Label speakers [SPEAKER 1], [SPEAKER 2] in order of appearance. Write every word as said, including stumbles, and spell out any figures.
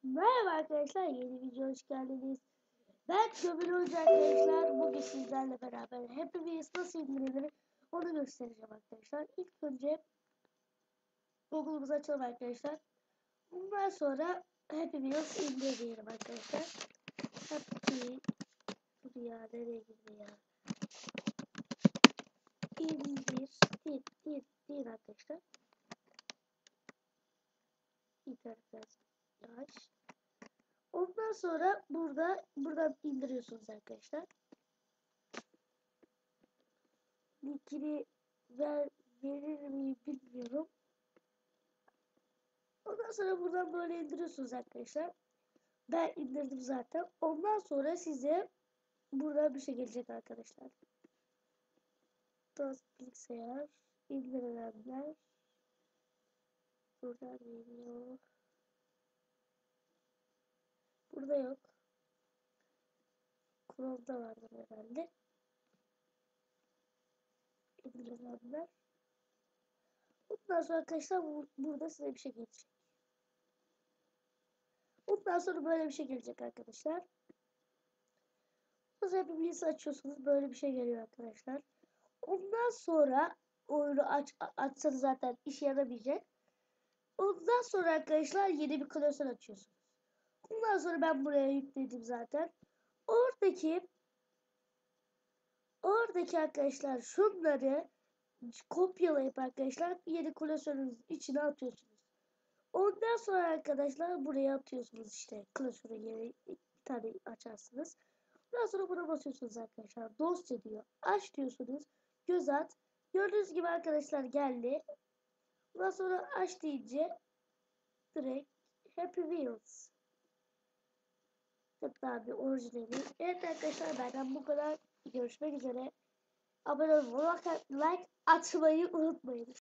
[SPEAKER 1] Merhaba arkadaşlar, yeni video hoş geldiniz. Ben Kömür Hoca arkadaşlar. Bugün sizlerle beraber Happy Wheels nasıl indirilir onu göstereceğim arkadaşlar. İlk önce Google'ımızı açalım arkadaşlar. Bundan sonra Happy Wheels indir diyelim arkadaşlar. Happy buraya nereye girdi ya? İndir dir dir dir arkadaşlar. İnternetten yavaş. Ondan sonra burada buradan indiriyorsunuz arkadaşlar. Linkini ver, verir miyim bilmiyorum. Ondan sonra buradan böyle indiriyorsunuz arkadaşlar. Ben indirdim zaten. Ondan sonra size buradan bir şey gelecek arkadaşlar. Dost bilgisayar indirilenler buradan geliyor. Burada yok. Chrome'da vardır herhalde. İndirilenler. Ondan sonra arkadaşlar bu, burada size bir şey gelecek. Ondan sonra böyle bir şey gelecek arkadaşlar. Siz hepiniz açıyorsunuz. Böyle bir şey geliyor arkadaşlar. Ondan sonra oyunu aç, açsanız zaten işe yaramayacak. Ondan sonra arkadaşlar yeni bir klasör açıyorsunuz. Ondan sonra ben buraya yükledim zaten. Oradaki oradaki arkadaşlar şunları kopyalayıp arkadaşlar yeni klasörünüzün içine atıyorsunuz. Ondan sonra arkadaşlar buraya atıyorsunuz işte klasörü yeni bir tane açarsınız. Ondan sonra buna basıyorsunuz arkadaşlar. Dosya diyor. Aç diyorsunuz. Göz at. Gördüğünüz gibi arkadaşlar geldi. Ondan sonra aç deyince direkt Happy Wheels. Hatta bir orijinali. Evet arkadaşlar benden bu kadar. Görüşmek üzere. Abone olmayı, like atmayı unutmayın.